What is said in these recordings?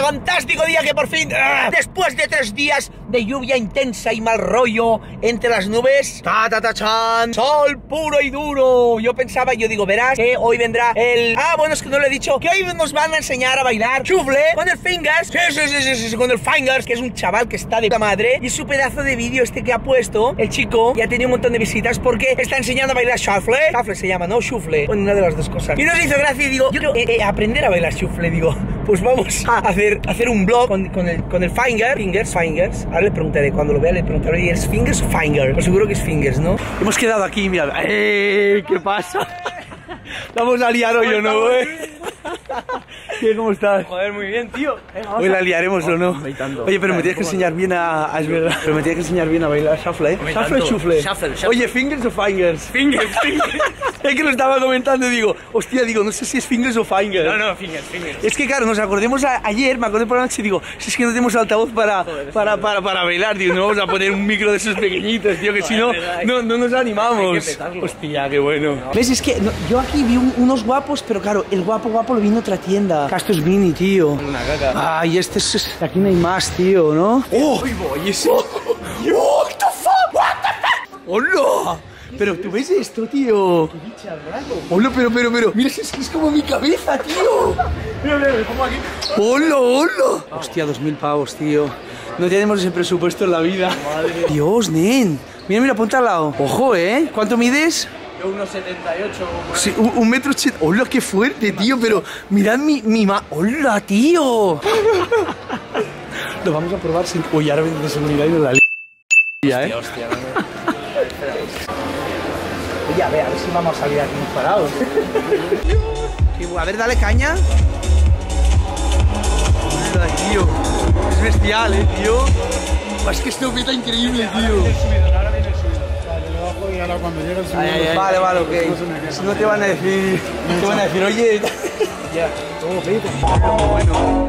fantástico día que por fin, después de 3 días de lluvia intensa y mal rollo entre las nubes, chan, sol puro y duro. Yo pensaba, yo digo, verás que hoy vendrá el... bueno, es que no lo he dicho, que hoy nos van a enseñar a bailar shuffle con el fingers, sí, con el fingers, que es un chaval que está de la madre, y su pedazo de vídeo este que ha puesto, el chico, ya ha tenido un montón de visitas porque está enseñando a bailar shuffle. Shuffle se llama, ¿no? Shuffle. Bueno, una de las dos cosas. Y nos hizo gracia y digo, yo quiero aprender a bailar shuffle, digo, pues vamos a hacer un vlog con el fingers. Ahora le preguntaré, cuando lo vea le preguntaré, ¿es fingers o fingers? Pues seguro que es fingers, ¿no? Hemos quedado aquí, mira, ¿qué pasa? Vamos a liar hoy o no, ¿Qué? ¿Cómo estás? Joder, muy bien, tío. Hoy la liaremos o no. Oye, pero me tienes que enseñar bien es verdad. Pero me tienes que enseñar bien a bailar shuffle, ¿eh? ¿Shuffle o shuffle? Shuffle. Oye, ¿fingers o fingers? Fingers. Es que lo estaba comentando y digo, hostia, no sé si es fingers o fingers. No, fingers. Es que claro, nos acordemos ayer, me acordé por la noche y digo, si es que no tenemos altavoz para bailar, tío, no vamos a poner un micro de esos pequeñitos, tío, que si no nos animamos. Hostia, qué bueno. ¿Ves? Es que yo aquí vi unos guapos, pero claro, el guapo lo vi en otra tienda. Esto es Vini, tío. Una caca. Ay, aquí no hay más, tío, ¿no? ¡Oh! ¿Y eso? ¡What the fuck! ¡Hola! Pero tú ves esto, tío. Hola, pero. Mira, es como mi cabeza, tío. Mira, me pongo aquí. Hola. Hostia, 2000 pavos, tío. No tenemos ese presupuesto en la vida. Madre. Dios, nen. Mira, ponte al lado. Ojo, ¿eh? ¿Cuánto mides? Yo 1,78. Sí, 1,80 m. Hola, qué fuerte, tío. Pero mirad mi Hola, tío. Lo vamos a probar sin... Uy, ahora de seguridad y nos la Hostia. Oye, a ver si vamos a salir aquí parados. A ver, dale caña. Hola, tío. Es bestial, tío. Es que esto peta increíble, tío. Ahora viene el subido. Vale, lo bajo y ahora cuando llegue el subido... Vale, ok. Si no te van a decir... oye... Ya, todo pito. Bueno.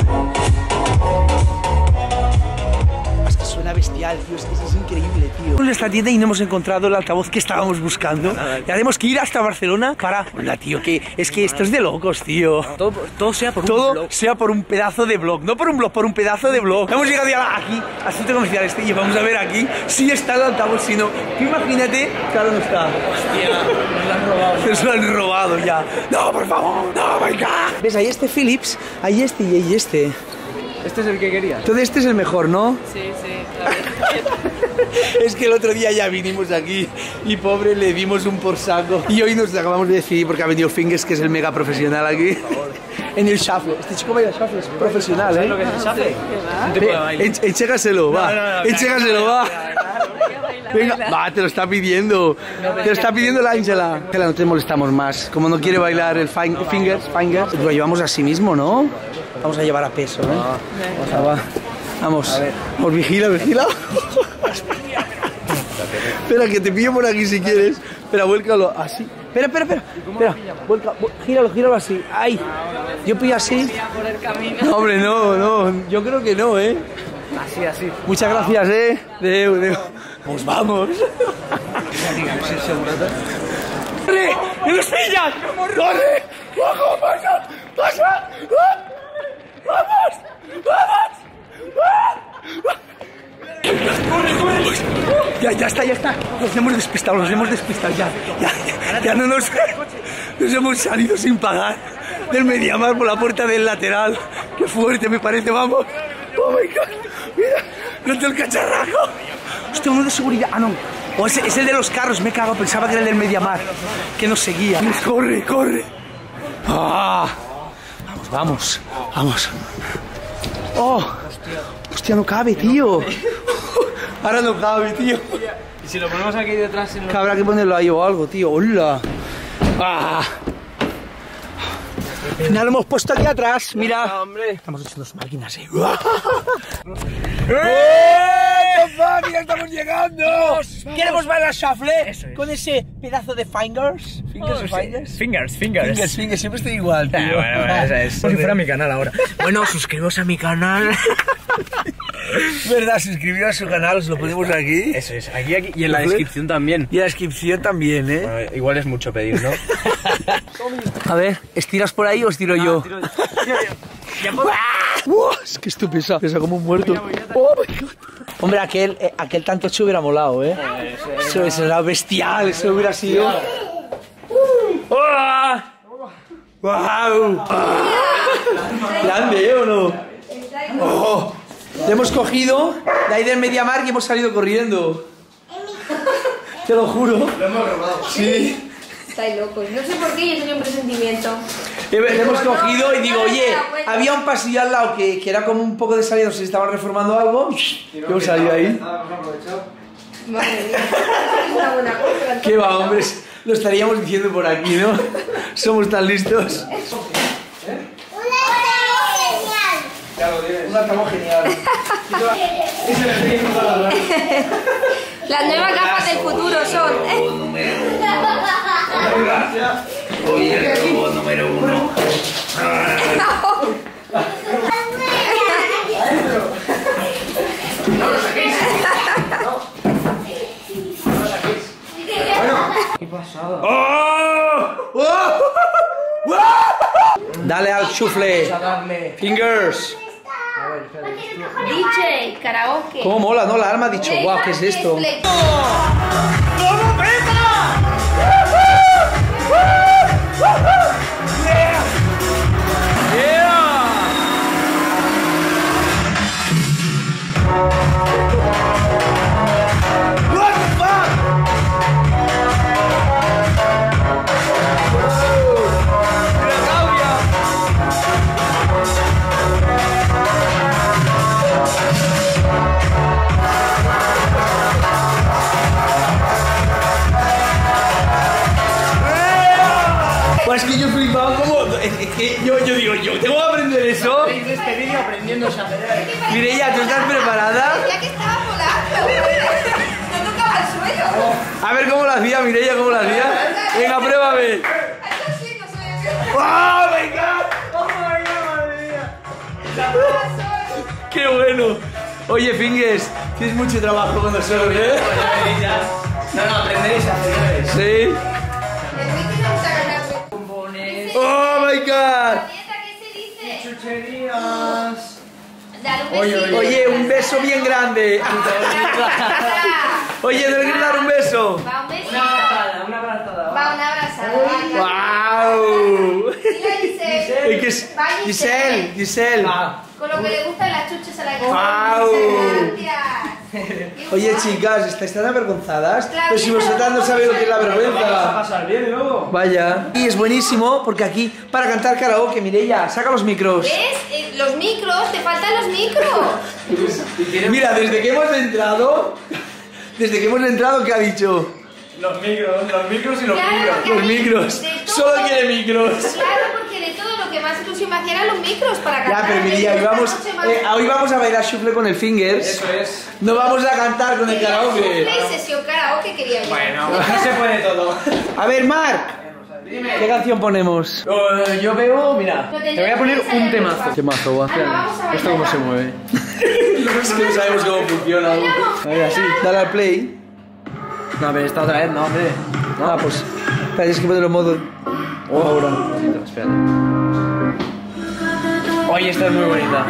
Es que suena bestial, tío. Es que es increíble, tío. En esta tienda y no hemos encontrado el altavoz que estábamos buscando. Y tenemos que ir hasta Barcelona para... Hola, tío, que es que esto es de locos, tío. Todo sea por un blog. Todo sea por un pedazo de blog. No por un blog, por un pedazo de blog. Hemos llegado ya aquí, al centro comercial este, y vamos a ver aquí si está el altavoz, si no. Tú imagínate, claro, no está. Hostia, nos lo han robado. Nos lo han robado ya. No, por favor, no, venga. ¿Ves? Hay este Philips, hay este y hay este. ¿Este es el que quería? Entonces este es el mejor, ¿no? Sí, claro. Es que el otro día ya vinimos aquí y pobre le dimos un por saco. Y hoy nos acabamos de decidir porque ha venido Fingers, que es el mega profesional aquí. En el shuffle. Este chico baila shuffle, es profesional, ¿eh? ¿Sabes lo que es el shuffle? Un tipo de baile. Enségaselo, va. Enségaselo, va. Venga, va, te lo está pidiendo. Te lo está pidiendo la Ángela. No te molestamos más. Como no quiere bailar el fingers, lo llevamos a sí mismo, ¿no? Vamos a llevar a peso, ¿eh? Vamos. Os vigila. Espera, que te pillo por aquí si quieres. Espera, vuélcalo así. Espera. Gíralo así. Ay. Yo pillo así. No, hombre, no. Yo creo que no, ¿eh? Así. Muchas gracias, ¿eh? Deu. Pues vamos. ¡Corre! ¡Que nos pillan! ¡Corre! ¡Ojo, pasa! ¡Vamos! Ya está. Nos hemos despistado ya no nos hemos salido sin pagar del Mediamar por la puerta del lateral. Qué fuerte me parece, vamos. Oh my God, mira, no te el cacharrajo. Hostia, uno de seguridad, no. O es el de los carros, me cago, pensaba que era el del Mediamar, que nos seguía. Corre. Vamos. Oh, hostia, no cabe, tío. Ahora no cabe, tío. Y si lo ponemos aquí detrás... Que habrá que ponerlo ahí o algo, tío. ¡Hola! Ya lo hemos puesto aquí atrás, mira. Hombre. Estamos haciendo dos máquinas, ¿eh? ¡Mira, estamos llegando! ¿Queremos bailar shuffle? Con ese pedazo de fingers. Fingers. Fingers, siempre estoy igual, tío. Bueno, es como si fuera mi canal ahora. Bueno, suscribiros a mi canal. ¿Verdad? Suscribiros a su canal, os lo ponemos aquí. Eso es, aquí y en la descripción también. Y en la descripción también, ¿eh? Bueno, igual es mucho pedir, ¿no? A ver, ¿estiras por ahí o estiro yo? ¡Wow! Es que esto pesa como un muerto. ¡Oh, my God! Hombre, aquel tanto che hubiera molado, ¿eh? Eso era bestial, eso hubiera sido... ¡Oh! ¡Wow! ¿Grande, o no? ¡Oh! Le hemos cogido de ahí del MediaMarkt y hemos salido corriendo. Te lo juro. Lo hemos robado. Sí. Estáis locos. No sé por qué yo tenía un presentimiento. Le hemos cogido y digo, oye, había un pasillo al lado que era como un poco de salida, no sé si estaban reformando algo. Y hemos salido ahí. Madre mía. Es una buena cosa. ¿Qué va, hombre? Lo estaríamos diciendo por aquí, ¿no? Somos tan listos. Un altavoz genial. Las nuevas gafas del futuro son. Hoy el robot número 1. No lo saquéis. Bueno, ¿qué pasada? Dale al chufle. Fingers. DJ, karaoke. ¿Cómo mola, no? La alma ha dicho, guau, ¿qué es esto? ¡Cómo pesa! Pues es que yo flipaba como... Es que yo digo, yo tengo que aprender eso. Este vídeo aprendiendo a saber. Mireia, ¿tú estás preparada? Ya que estaba volando. No tocaba el suelo. A ver cómo lo hacía, Mireia, cómo lo hacía. Venga, pruébame. Eso sí, no soy así. ¡Oh, my God! ¡Oh, my God, madre mía! ¡Qué bueno! Oye, Fingers, tienes mucho trabajo con nosotros, ¿eh? No, aprenderéis a hacer. Sí. ¡Oh, my God! ¿Qué se dice? Chucherías. Dar un besito. Oye, un beso bien grande. Oye, ¿debes que dar un beso? Va un besito. Una abrazada. Va una abrazada. ¡Wow! Mira, Giselle. Es que es- Va Giselle, Giselle. Con lo que le gustan las chuches a la Giselle. Guau. Gracias. Oye, chicas, ¿estáis tan avergonzadas? Claro, Pero si vosotras no sabéis lo que es la Vas a vergüenza. pasar bien luego. Vaya. Y es buenísimo porque aquí, para cantar karaoke, Mireia, saca los micros. ¿Ves? Los micros, te faltan los micros. Mira, desde que hemos entrado, ¿qué ha dicho? Los micros y los Claro, micros. porque Los a mí, micros. de todo- Solo quiere micros. Claro, porque de todo lo que más ilusión me hacía eran los micros para Ya, cantar. pero Mireia, hoy vamos a bailar shuffle con el Fingers. Eso es. No vamos a cantar con el karaoke. Play sesión karaoke quería yo. Bueno, aquí se puede todo. A ver, Marc, ¿qué canción ponemos? Yo veo, mira, Lo te voy a poner un temazo. Temazo, guau. Vamos a bailar. ¿Esto cómo se mueve? Es que no sabemos cómo funciona. Vamos. A ver, así, dale al play. No, pero esta otra vez no, hombre. Ah, pues. Espera, tienes que ponerlo en modo. Ahora. Espérate. Oye, esta es muy bonita.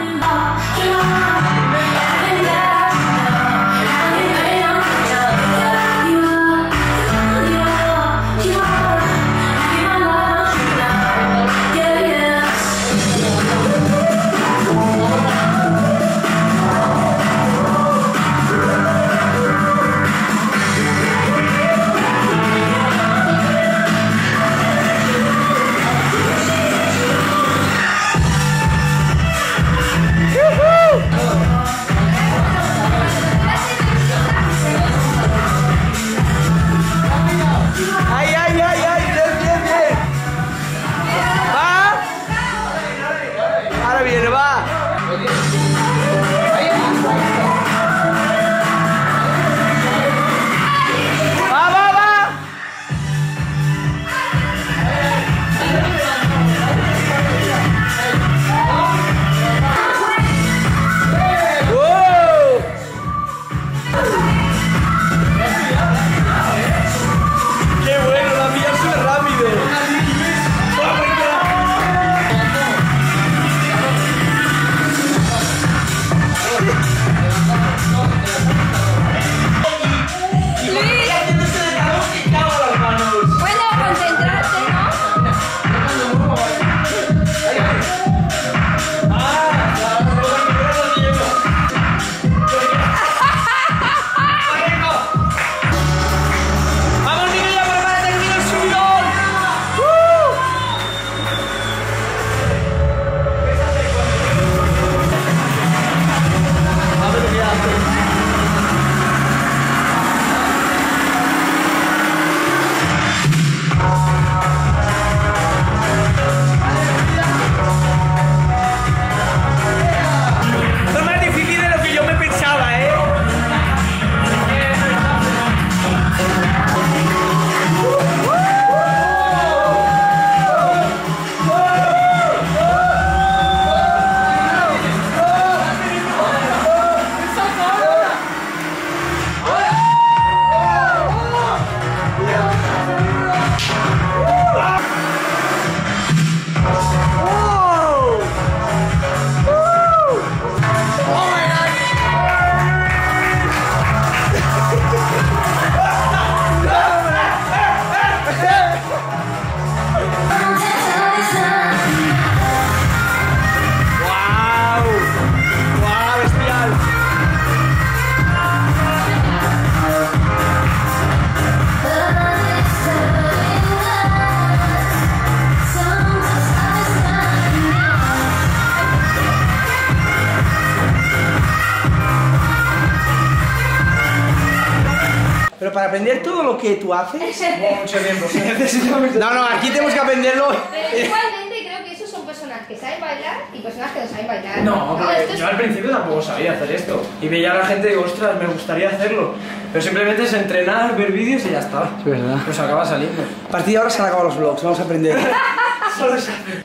para aprender todo lo que tú haces. Mucho tiempo, sí. No, aquí tenemos que aprenderlo. Pero igualmente creo que esos son personas que saben bailar y personas que no saben bailar. No, Claro, porque esto es- yo al principio tampoco sabía hacer esto. Y veía a la gente y digo, ostras, me gustaría hacerlo. Pero simplemente es entrenar, ver vídeos y ya está. Es verdad. Pues acaba saliendo. A partir de ahora se han acabado los vlogs, vamos a aprender. Solo se hace.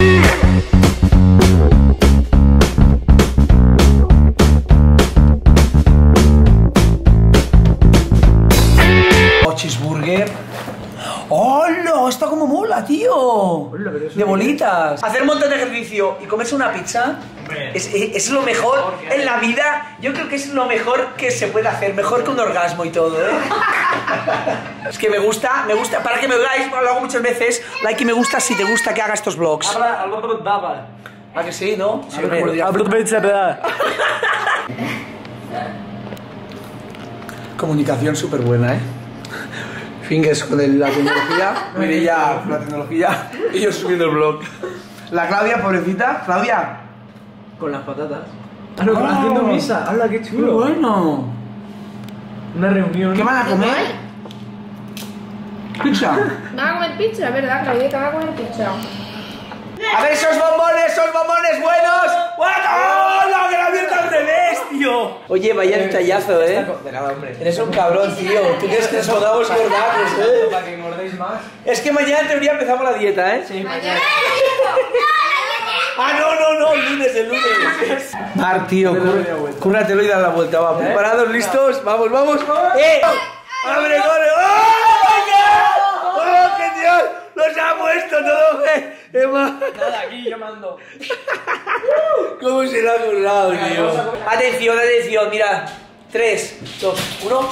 Cheeseburger. ¡Hola! Está como mola, tío. pero eso De bolitas. Hacer un montón de ejercicio y comerse una pizza es lo mejor en la vida. Yo creo que es lo mejor que se puede hacer. Mejor que un orgasmo y todo, ¿eh? Es que me gusta. Para que me veáis, lo hago muchas veces. Like y me gusta si te gusta que haga estos vlogs. Habla algo brutaba. ¿A que sí, no? Sí, comunicación súper buena, ¿eh? Fingers con la tecnología, Mireia con la tecnología y yo subiendo el blog. La Claudia, pobrecita. Claudia. Con las patatas. Ah, no, haciendo misa. Habla, qué chulo. Bueno. Una reunión. ¿Qué van a comer? Pizza. Van a comer pizza, ¿verdad, Claudia? Que van a comer pizza. A ver esos bombones buenos. ¡Oh, no, que la abierta al revés, tío! Oye, vaya detallazo, ¿eh? De nada, hombre. Eres un cabrón, tío. ¿Tú quieres que nos podamos engordarnos, eh? Para que engordéis más. Es que mañana en teoría empezamos la dieta, ¿eh? Sí, Mañana. Ah, no, el lunes. Mar, tío, cúrratelo y da la vuelta, va. ¿Preparados, listos? Vamos. ¡Eh! ¡Abre, corre! ¡Oh, my God! ¡Oh, qué Dios! ¡Los ha puesto todo, Emma! Nada, aquí yo mando. ¿Cómo se lo ha currado, tío? Atención, mira. 3, 2, 1.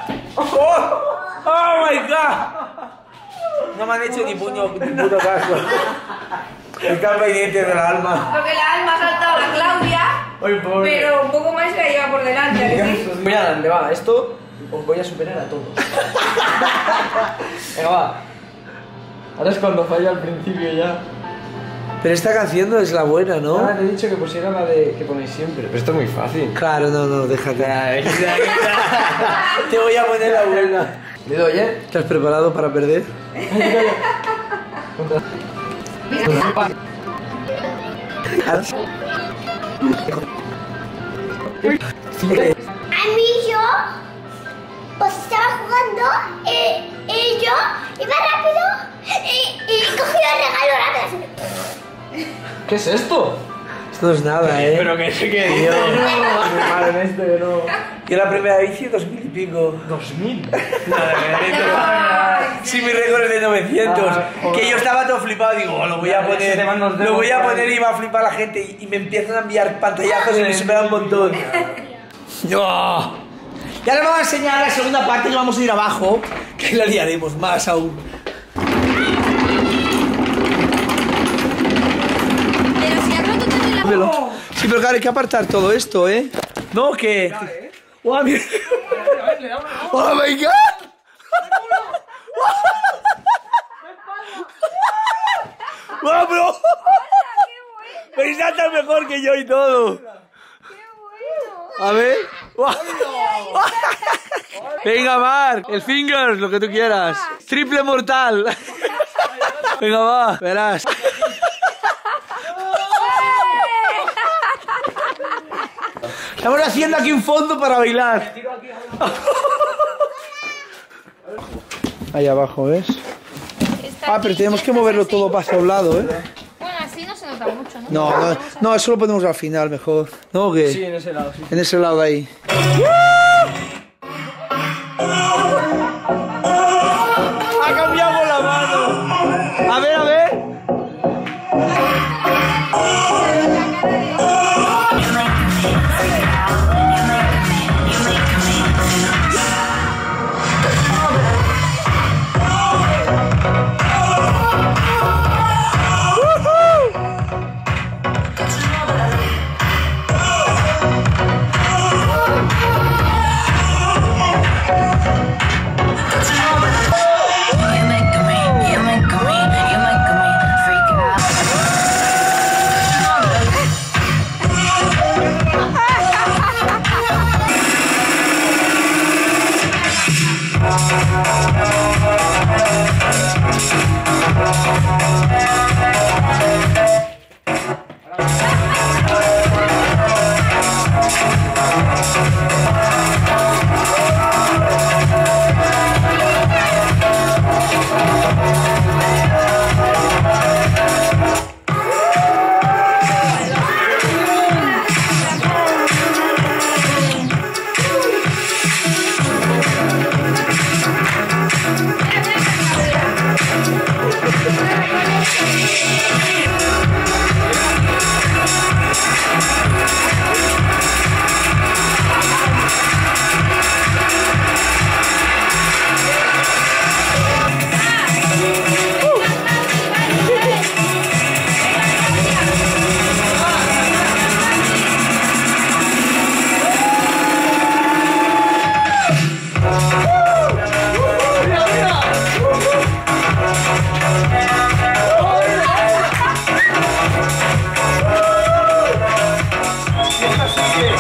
¡Oh, my God! No me han hecho ni puto caso. El pendiente del alma. Porque la alma ha saltado a la Claudia, Ay, pobre. pero un poco más se la lleva por delante, ¿a que sí? Voy adelante, va. Esto os voy a superar a todos. Venga, va. Ahora es cuando falla al principio ya. Pero esta canción no es la buena, ¿no? Ahora te he dicho que pusiera la de que ponéis siempre. Pero esto es muy fácil. Claro, no, déjate. Te voy a poner la buena. Le doy, ¿eh? ¿Estás preparado para perder? A mí yo pues estaba jugando y yo iba rápido y cogí el regalo rápido. ¿Qué es esto? Esto no es nada, ¿eh? Pero que sí que Dios. Mal en este que no. Yo la primera bici 2000 y pico. 2000. Sí, mi récord es de 900. Que yo estaba todo flipado, digo, lo voy a poner. Lo voy a poner y va a flipar la gente. Y me empiezan a enviar pantallazos y me supera un montón. ¡No! Ya les vamos a enseñar la segunda parte que vamos a ir abajo. Que la liaremos más aún. Pero si has roto también la... Sí, pero claro, hay que apartar todo esto, ¿eh? ¿No? ¿Qué? ¡Oh, mira! ¡Oh, my God! ¡Wow, bro! Pero salta mejor que yo y todo. A ver. Venga, Marc. El fingers, lo que tú quieras. Triple mortal. Venga, va. Verás. Estamos haciendo aquí un fondo para bailar. Ahí abajo, ¿ves? Ah, pero tenemos que moverlo todo para un lado, ¿eh? Bueno, así no se nota mucho, ¿no? No, eso lo ponemos al final mejor. ¿No o qué? Sí, en ese lado, sí. En ese lado de ahí. Ha cambiado la mano. A ver, a ver.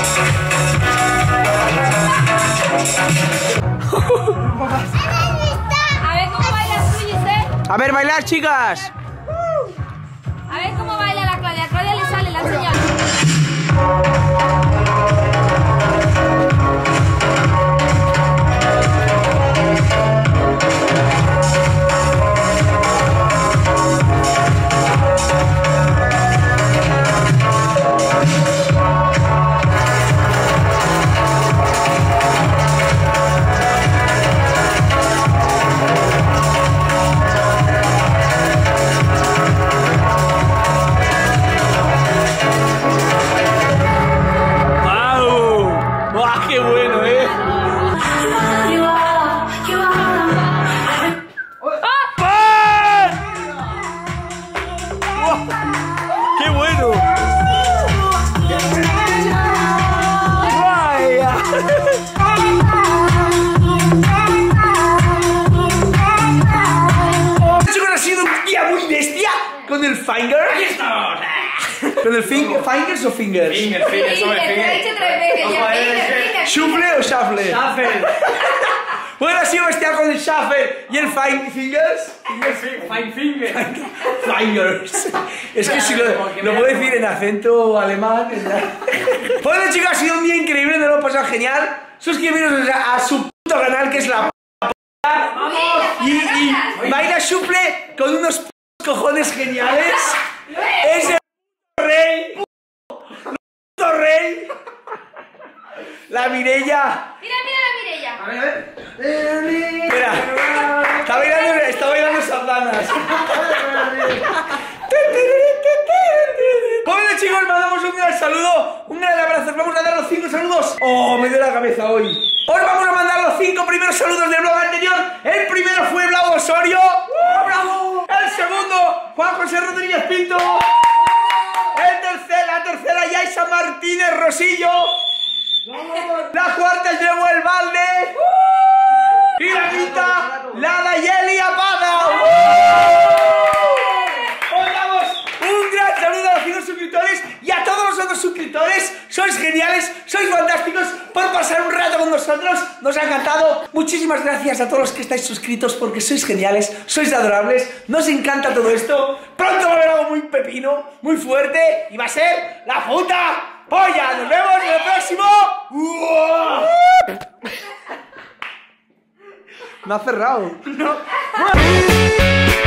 A ver cómo baila Suyis, A ver, bailar, chicas. A ver cómo baila la Claudia. A Claudia le sale la señal. Con el finger. ¡Aquí estamos! ¿Con el fingers o fingers? Fingers, sobre Te lo he dicho 3 veces. Ojo, ¿Shuffle o shuffle? Shuffle. Bueno, ha sido bestial con el shuffle y el fingers. Fine finger. Fingers. Es que si lo puedo decir en acento alemán. Bueno, chicos, ha sido un día increíble, nos lo hemos pasado genial. Suscribiros a su puto canal, que es la y baila shuffle con unos cojones geniales. Es el rey. Puto rey. La Mireia. Mira la Mireia. A ver. Mira, está bailando sardanas. Bueno, chicos, mandamos un gran saludo, un gran abrazo. Vamos a dar los 5 saludos. Oh, me dio la cabeza hoy. Os vamos a mandar los 5 primeros saludos del blog anterior. El primero fue Blau Osorio. ¡Bravo! El segundo, Juan José Rodríguez Pinto. La tercera, Yaisa Martínez Rosillo. La cuarta es Lewel Valde. Y la quinta, la Nayeli Apada. Os damos un gran saludo a los 5 suscriptores y a todos los otros suscriptores. Sois geniales, sois fantásticos por pasar un rato con nosotros. Nos ha encantado. Muchísimas gracias a todos los que estáis suscritos porque sois geniales, sois adorables. Nos encanta todo esto. Pronto va a haber algo muy pepino, muy fuerte y va a ser la puta polla. Nos vemos en el próximo. Me ha cerrado. No.